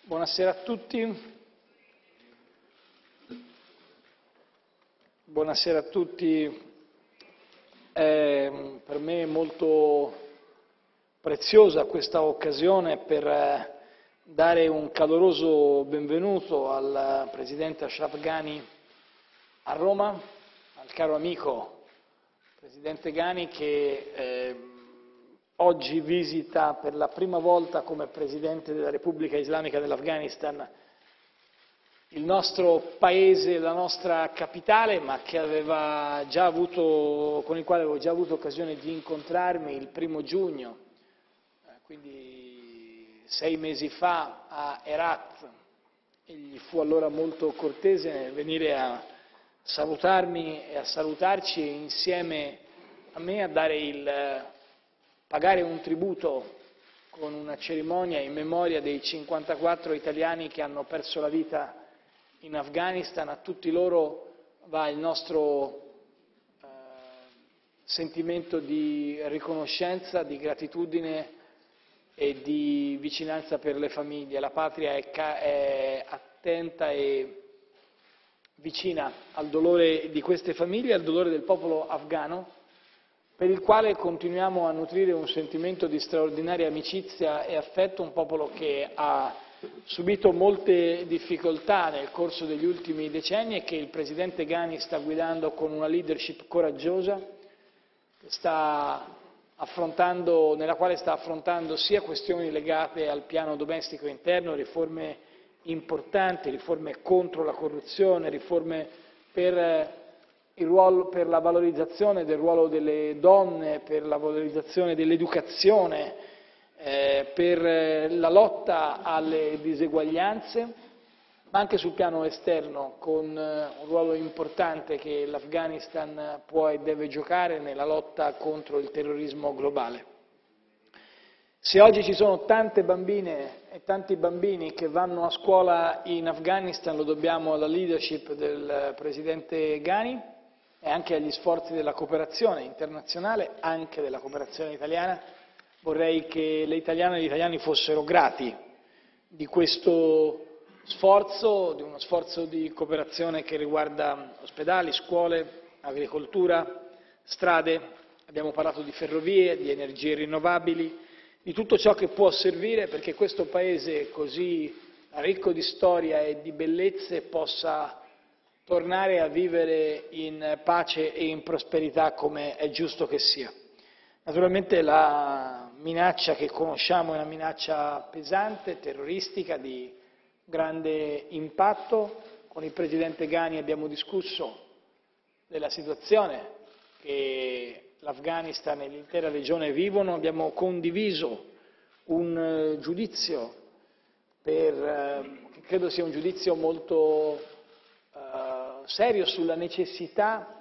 Buonasera a tutti. Buonasera a tutti. Per me è molto preziosa questa occasione per dare un caloroso benvenuto al Presidente Ashraf Ghani a Roma, al caro amico Presidente Ghani che oggi visita per la prima volta come Presidente della Repubblica Islamica dell'Afghanistan il nostro paese, la nostra capitale, ma che con il quale avevo già avuto occasione di incontrarmi il 1° giugno, quindi 6 mesi fa a Herat. Egli fu allora molto cortese nel venire a salutarmi e a salutarci e insieme a me a pagare un tributo con una cerimonia in memoria dei 54 italiani che hanno perso la vita in Afghanistan. A tutti loro va il nostro sentimento di riconoscenza, di gratitudine e di vicinanza per le famiglie. La patria è attenta e vicina al dolore di queste famiglie, al dolore del popolo afghano, per il quale continuiamo a nutrire un sentimento di straordinaria amicizia e affetto, un popolo che ha subito molte difficoltà nel corso degli ultimi decenni e che il Presidente Ghani sta guidando con una leadership coraggiosa, nella quale sta affrontando sia questioni legate al piano domestico interno, riforme importanti, riforme contro la corruzione, riforme per la valorizzazione del ruolo delle donne, per la valorizzazione dell'educazione, per la lotta alle diseguaglianze, ma anche sul piano esterno, con un ruolo importante che l'Afghanistan può e deve giocare nella lotta contro il terrorismo globale. Se oggi ci sono tante bambine e tanti bambini che vanno a scuola in Afghanistan, lo dobbiamo alla leadership del Presidente Ghani e anche agli sforzi della cooperazione internazionale, anche della cooperazione italiana. Vorrei che le italiane e gli italiani fossero grati di questo sforzo, di uno sforzo di cooperazione che riguarda ospedali, scuole, agricoltura, strade, abbiamo parlato di ferrovie, di energie rinnovabili, di tutto ciò che può servire perché questo Paese così ricco di storia e di bellezze possa tornare a vivere in pace e in prosperità come è giusto che sia. Naturalmente la minaccia che conosciamo è una minaccia pesante, terroristica, di grande impatto. Con il Presidente Ghani abbiamo discusso della situazione che l'Afghanistan e l'intera regione vivono, abbiamo condiviso un giudizio che credo sia un giudizio molto serio sulla necessità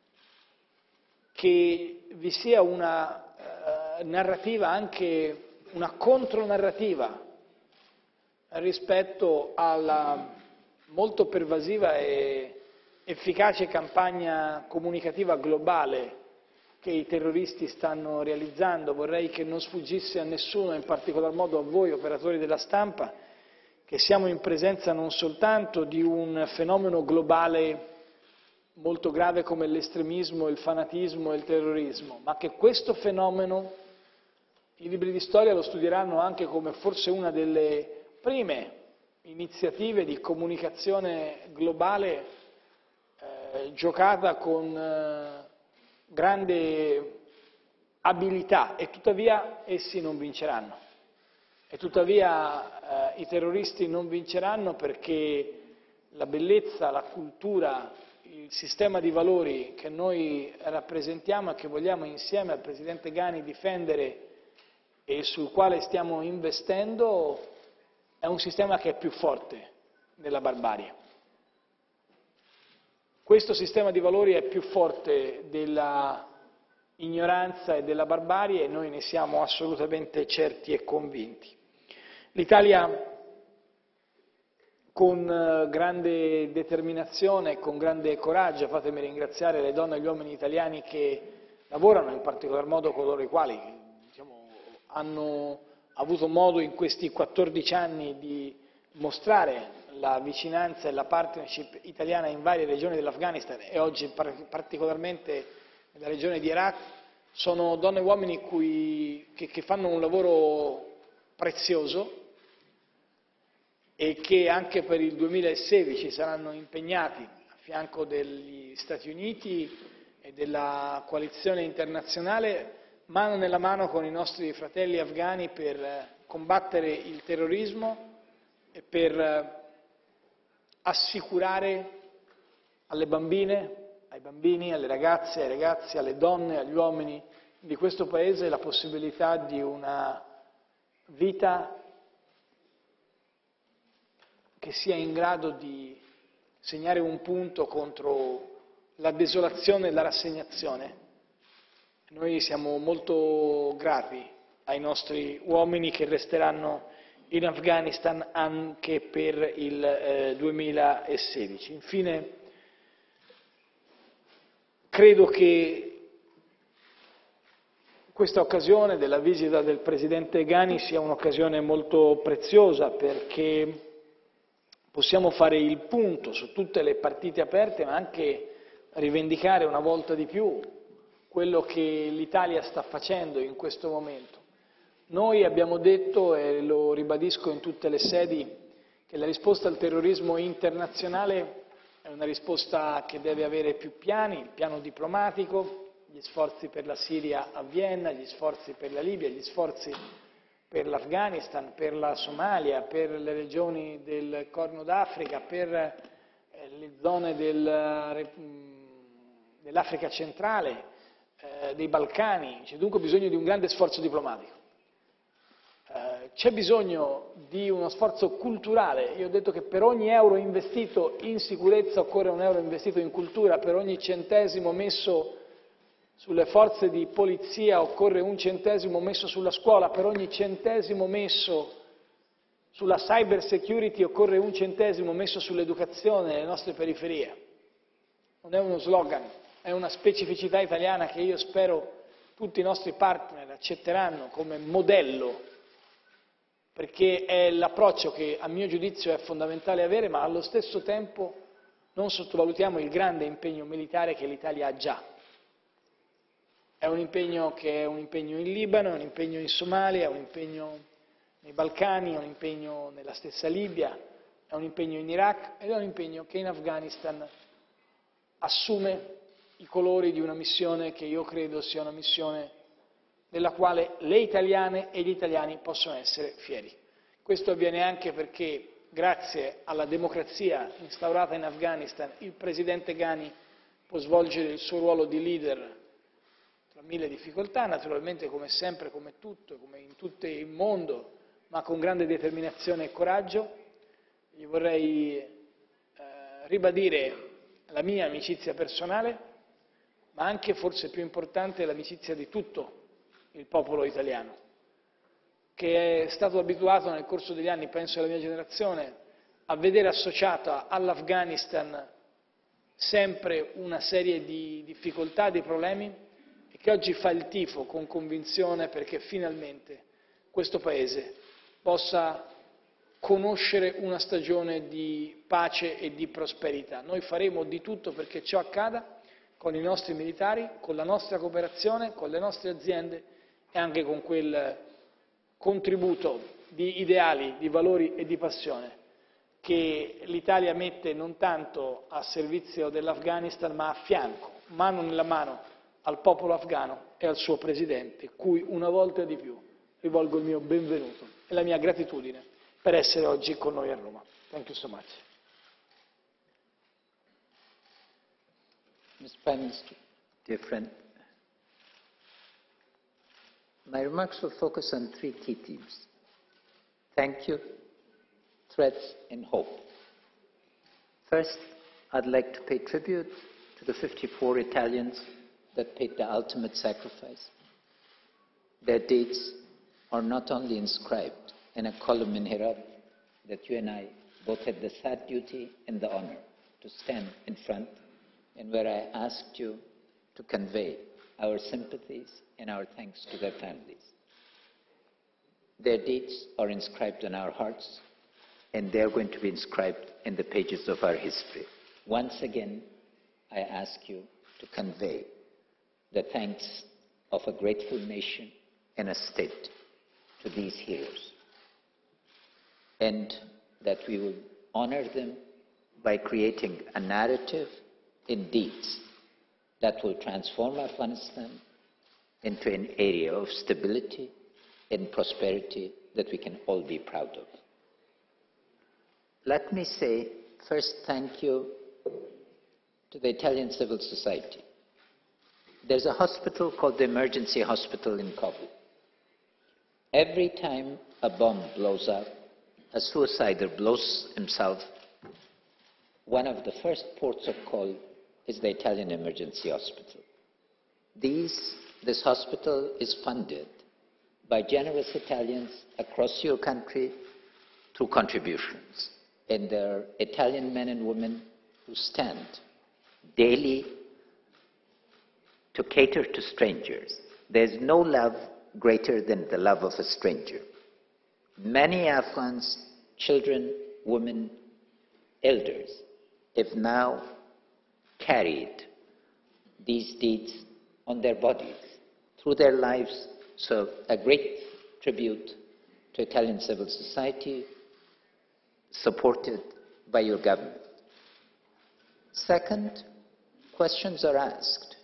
che vi sia una narrativa, anche una contronarrativa rispetto alla molto pervasiva e efficace campagna comunicativa globale che i terroristi stanno realizzando. Vorrei che non sfuggisse a nessuno, in particolar modo a voi operatori della stampa, che siamo in presenza non soltanto di un fenomeno globale molto grave come l'estremismo, il fanatismo e il terrorismo, ma che questo fenomeno i libri di storia lo studieranno anche come forse una delle prime iniziative di comunicazione globale giocata con grande abilità, e tuttavia essi non vinceranno. E tuttavia i terroristi non vinceranno perché la bellezza, la cultura, il sistema di valori che noi rappresentiamo e che vogliamo insieme al Presidente Ghani difendere e sul quale stiamo investendo è un sistema che è più forte della barbarie. Questo sistema di valori è più forte della ignoranza e della barbarie e noi ne siamo assolutamente certi e convinti. L'Italia con grande determinazione e con grande coraggio, fatemi ringraziare le donne e gli uomini italiani che lavorano, in particolar modo coloro i quali hanno avuto modo in questi 14 anni di mostrare la vicinanza e la partnership italiana in varie regioni dell'Afghanistan e oggi particolarmente nella regione di Herat, sono donne e uomini che fanno un lavoro prezioso e che anche per il 2016 saranno impegnati a fianco degli Stati Uniti e della coalizione internazionale mano nella mano con i nostri fratelli afghani per combattere il terrorismo e per assicurare alle bambine, ai bambini, alle ragazze, ai ragazzi, alle donne, agli uomini di questo Paese la possibilità di una vita che sia in grado di segnare un punto contro la desolazione e la rassegnazione. Noi siamo molto grati ai nostri uomini che resteranno in Afghanistan anche per il 2016. Infine, credo che questa occasione della visita del Presidente Ghani sia un'occasione molto preziosa perché possiamo fare il punto su tutte le partite aperte, ma anche rivendicare una volta di più quello che l'Italia sta facendo in questo momento. Noi abbiamo detto, e lo ribadisco in tutte le sedi, che la risposta al terrorismo internazionale è una risposta che deve avere più piani, il piano diplomatico, gli sforzi per la Siria a Vienna, gli sforzi per la Libia, gli sforzi per l'Afghanistan, per la Somalia, per le regioni del Corno d'Africa, per le zone dell'Africa centrale, dei Balcani. C'è dunque bisogno di un grande sforzo diplomatico. C'è bisogno di uno sforzo culturale. Io ho detto che per ogni euro investito in sicurezza occorre un euro investito in cultura, per ogni centesimo messo sulle forze di polizia occorre un centesimo messo sulla scuola, per ogni centesimo messo sulla cyber security occorre un centesimo messo sull'educazione nelle nostre periferie. Non è uno slogan, è una specificità italiana che io spero tutti i nostri partner accetteranno come modello, perché è l'approccio che a mio giudizio è fondamentale avere, ma allo stesso tempo non sottovalutiamo il grande impegno militare che l'Italia ha già. È un impegno che è un impegno in Libano, è un impegno in Somalia, è un impegno nei Balcani, è un impegno nella stessa Libia, è un impegno in Iraq ed è un impegno che in Afghanistan assume i colori di una missione che io credo sia una missione della quale le italiane e gli italiani possono essere fieri. Questo avviene anche perché, grazie alla democrazia instaurata in Afghanistan, il Presidente Ghani può svolgere il suo ruolo di leader tra mille difficoltà, naturalmente come sempre, come tutto, come in tutto il mondo, ma con grande determinazione e coraggio. Gli vorrei ribadire la mia amicizia personale, ma anche, forse più importante, l'amicizia di tutto il popolo italiano, che è stato abituato nel corso degli anni, penso alla mia generazione, a vedere associata all'Afghanistan sempre una serie di difficoltà, di problemi, e che oggi fa il tifo con convinzione perché finalmente questo Paese possa conoscere una stagione di pace e di prosperità. Noi faremo di tutto perché ciò accada con i nostri militari, con la nostra cooperazione, con le nostre aziende e anche con quel contributo di ideali, di valori e di passione che l'Italia mette non tanto a servizio dell'Afghanistan ma a fianco, mano nella mano, al popolo afghano e al suo Presidente, cui una volta di più rivolgo il mio benvenuto e la mia gratitudine per essere oggi con noi a Roma. Thank you so much. Mr. Prime Minister, dear friend, my remarks will focus on three key themes: thank you, threats, and hope. First, I'd like to pay tribute to the 54 Italians that paid the ultimate sacrifice. Their deeds are not only inscribed in a column in Herat that you and I both had the sad duty and the honor to stand in front, and where I asked you to convey our sympathies and our thanks to their families. Their deeds are inscribed in our hearts, and they are going to be inscribed in the pages of our history. Once again, I ask you to convey the thanks of a grateful nation and a state to these heroes, and that we will honor them by creating a narrative in deeds that will transform Afghanistan into an area of stability and prosperity that we can all be proud of. Let me say first thank you to the Italian civil society. There's a hospital called the Emergency Hospital in Kabul. Every time a bomb blows up, a suicider blows himself, one of the first ports of call is the Italian Emergency Hospital. This hospital is funded by generous Italians across your country through contributions. And there are Italian men and women who stand daily to cater to strangers. There's no love greater than the love of a stranger. Many Afghans, children, women, elders, have now carried these deeds on their bodies through their lives. So a great tribute to Italian civil society, supported by your government. Second, questions are asked.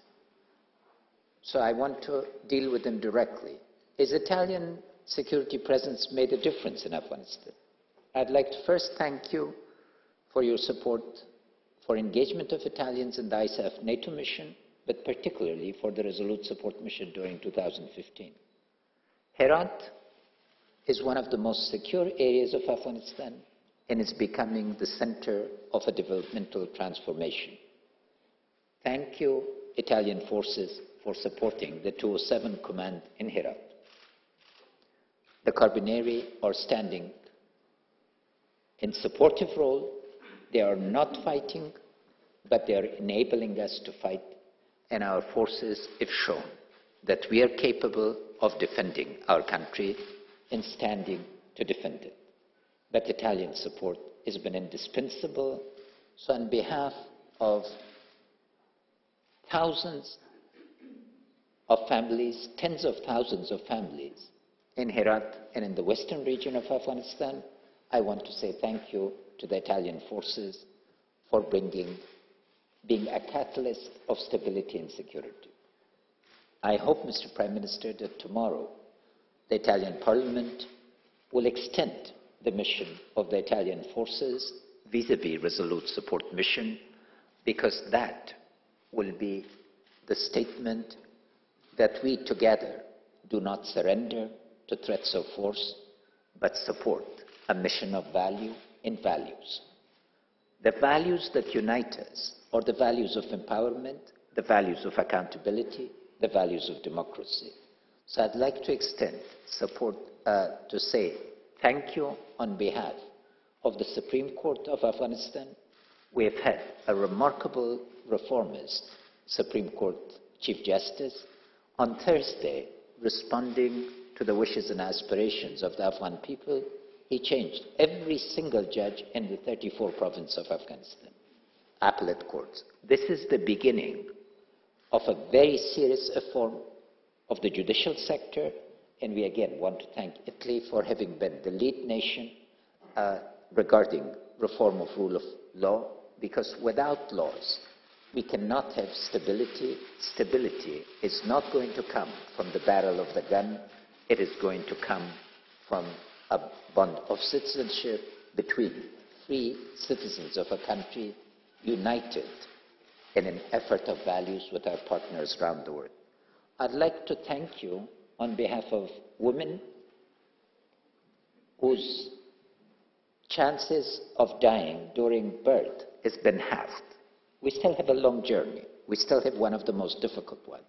So I want to deal with them directly. Is Italian security presence made a difference in Afghanistan? I'd like to first thank you for your support for engagement of Italians in the ISAF NATO mission, but particularly for the Resolute Support mission during 2015. Herat is one of the most secure areas of Afghanistan and is becoming the center of a developmental transformation. Thank you, Italian forces, for supporting the 207 Command in Herat. The Carabinieri are standing in supportive role. They are not fighting, but they are enabling us to fight, and our forces have shown that we are capable of defending our country and standing to defend it. But Italian support has been indispensable. So on behalf of thousands of families, tens of thousands of families in Herat and in the western region of Afghanistan, I want to say thank you to the Italian forces for being a catalyst of stability and security. I hope, Mr. Prime Minister, that tomorrow the Italian Parliament will extend the mission of the Italian forces vis-à-vis Resolute Support mission, because that will be the statement that we together do not surrender to threats of force, but support a mission of value and values. The values that unite us are the values of empowerment, the values of accountability, the values of democracy. So I'd like to extend support to say thank you on behalf of the Supreme Court of Afghanistan. We have had a remarkable reformist Supreme Court Chief Justice. On Thursday, responding to the wishes and aspirations of the Afghan people, he changed every single judge in the 34 provinces of Afghanistan, appellate courts. This is the beginning of a very serious reform of the judicial sector, and we again want to thank Italy for having been the lead nation regarding reform of rule of law, because without laws, we cannot have stability. Stability is not going to come from the barrel of the gun. It is going to come from a bond of citizenship between free citizens of a country united in an effort of values with our partners around the world. I'd like to thank you on behalf of women whose chances of dying during birth has been halved. We still have a long journey. We still have one of the most difficult ones.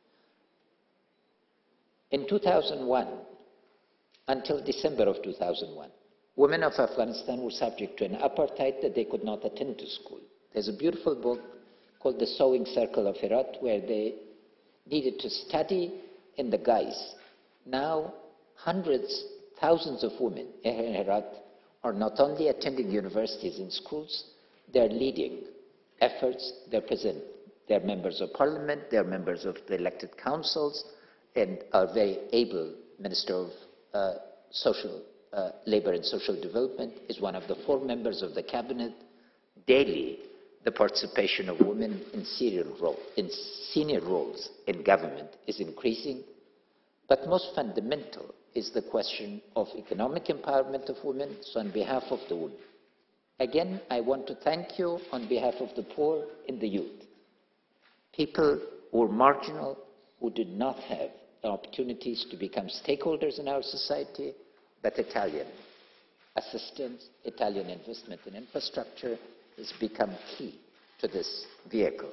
In 2001, until December of 2001, women of Afghanistan were subject to an apartheid that they could not attend to school. There's a beautiful book called The Sewing Circle of Herat, where they needed to study in the guise. Now, hundreds, thousands of women in Herat are not only attending universities and schools, they're leading efforts, they're present, they're members of parliament, they're members of the elected councils, and are very able. Minister of Labor and Social Development is one of the 4 members of the cabinet. Daily, the participation of women in senior roles in government is increasing. But most fundamental is the question of economic empowerment of women. So on behalf of the women, again, I want to thank you on behalf of the poor and the youth, people who were marginal, who did not have the opportunities to become stakeholders in our society, but Italian assistance, Italian investment in infrastructure has become key to this vehicle.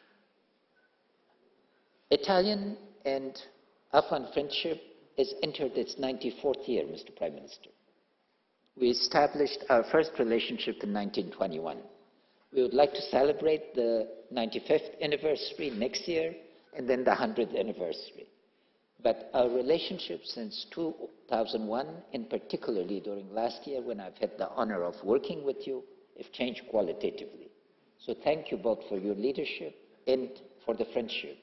Italian and Afghan friendship has entered its 94th year, Mr. Prime Minister. We established our first relationship in 1921. We would like to celebrate the 95th anniversary next year and then the 100th anniversary. But our relationship since 2001, and particularly during last year when I've had the honor of working with you, have changed qualitatively. So thank you both for your leadership and for the friendship.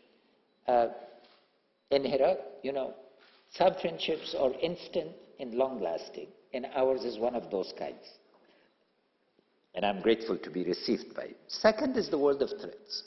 In Herat, you know, some friendships are instant and long-lasting, and ours is one of those kinds. And I'm grateful to be received by you. Second is the world of threats.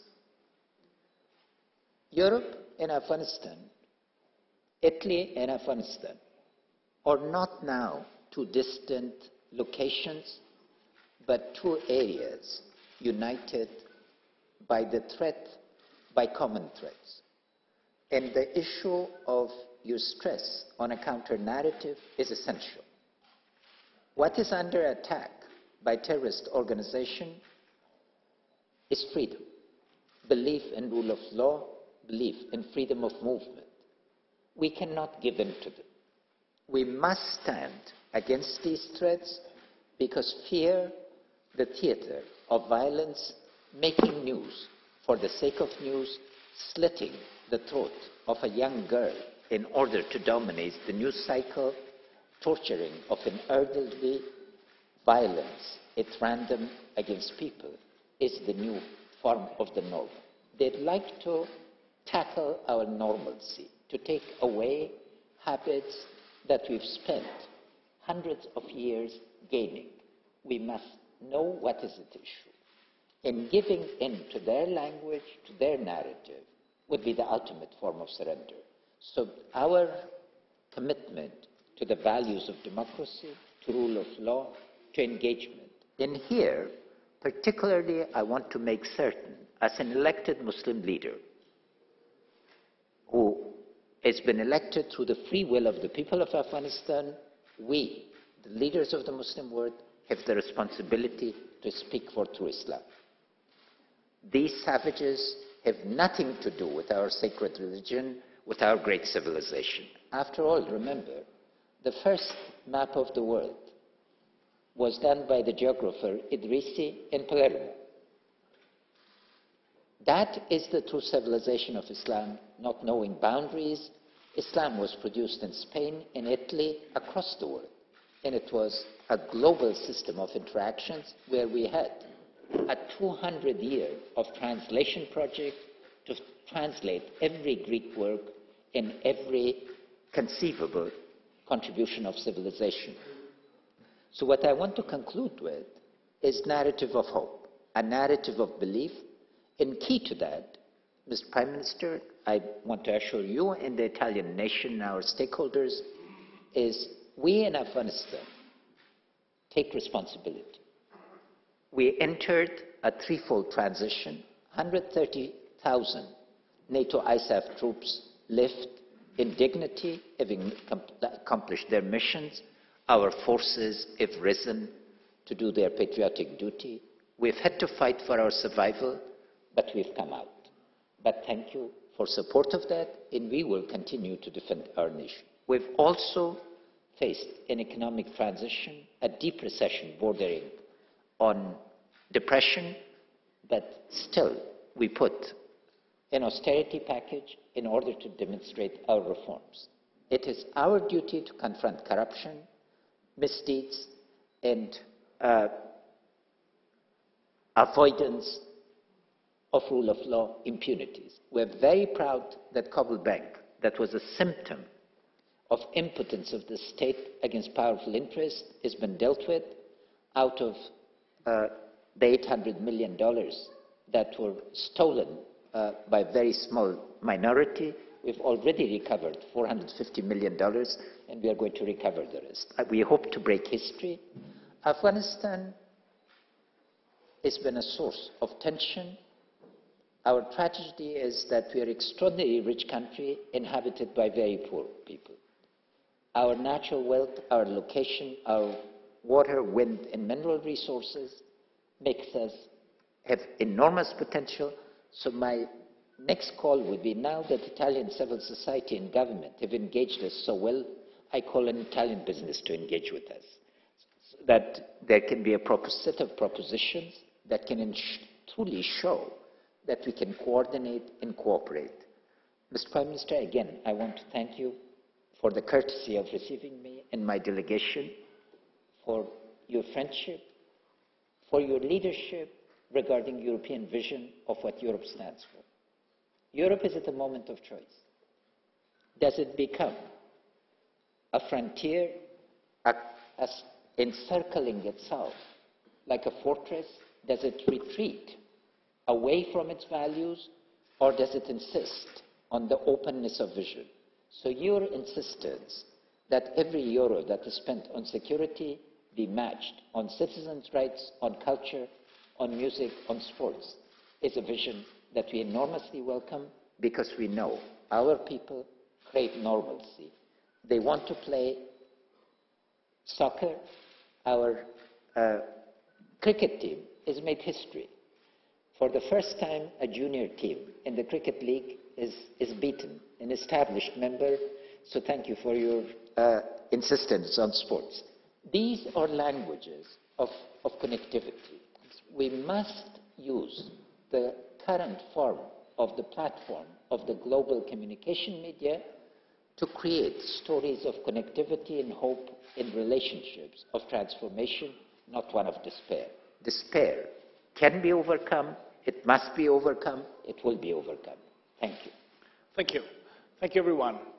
Europe and Afghanistan, Italy and Afghanistan are not now 2 distant locations, but 2 areas united by the threat, by common threats. And the issue of your stress on a counter-narrative is essential. What is under attack by terrorist organization is freedom, belief in rule of law, belief in freedom of movement. We cannot give in to them. We must stand against these threats because fear, the theater of violence, making news for the sake of news, slitting the throat of a young girl in order to dominate the news cycle, torturing of an elderly, violence at random against people is the new form of the normal. They'd like to tackle our normalcy, to take away habits that we've spent hundreds of years gaining. We must know what is at issue. And giving in to their language, to their narrative, would be the ultimate form of surrender. So our commitment to the values of democracy, to rule of law, to engagement. And here, particularly, I want to make certain, as an elected Muslim leader, who has been elected through the free will of the people of Afghanistan, we, the leaders of the Muslim world, have the responsibility to speak for true Islam. These savages have nothing to do with our sacred religion, with our great civilization. After all, remember, the first map of the world was done by the geographer Idrisi in Palermo. That is the true civilization of Islam, not knowing boundaries. Islam was produced in Spain, in Italy, across the world. And it was a global system of interactions where we had a 200-year of translation project to translate every Greek work and every conceivable contribution of civilization. So what I want to conclude with is narrative of hope, a narrative of belief. And key to that, Mr. Prime Minister, I want to assure you and the Italian nation, our stakeholders, is we in Afghanistan take responsibility. We entered a threefold transition. 130,000 NATO ISAF troops left in dignity, having accomplished their missions. Our forces have risen to do their patriotic duty. We've had to fight for our survival, but we've come out. But thank you for support of that, and we will continue to defend our nation. We've also faced an economic transition, a deep recession bordering on depression, but still we put an austerity package in order to demonstrate our reforms. It is our duty to confront corruption, misdeeds, and avoidance of rule of law impunities. We're very proud that Kabul Bank, that was a symptom of impotence of the state against powerful interests, has been dealt with. Out of the $800 million that were stolen by a very small minority, we've already recovered $450 million, and we are going to recover the rest. We hope to break history. Afghanistan has been a source of tension. Our tragedy is that we are an extraordinarily rich country inhabited by very poor people. Our natural wealth, our location, our water, wind, and mineral resources makes us have enormous potential. So my next call would be, now that Italian civil society and government have engaged us so well, I call on Italian business to engage with us, so that there can be a proper set of propositions that can truly show that we can coordinate and cooperate. Mr. Prime Minister, again, I want to thank you for the courtesy of receiving me and my delegation, for your friendship, for your leadership regarding European vision of what Europe stands for. Europe is at a moment of choice. Does it become a frontier encircling itself like a fortress? Does it retreat away from its values, or does it insist on the openness of vision? So your insistence that every euro that is spent on security be matched on citizens' rights, on culture, on music, on sports, is a vision that we enormously welcome, because we know our people crave normalcy. They want to play soccer. Our cricket team has made history. For the first time, a junior team in the Cricket League is beaten, an established member. So thank you for your insistence on sports. These are languages of connectivity. We must use the current form of the platform of the global communication media to create stories of connectivity and hope in relationships of transformation, not one of despair. Despair can be overcome, it must be overcome, it will be overcome. Thank you. Thank you. Thank you, everyone.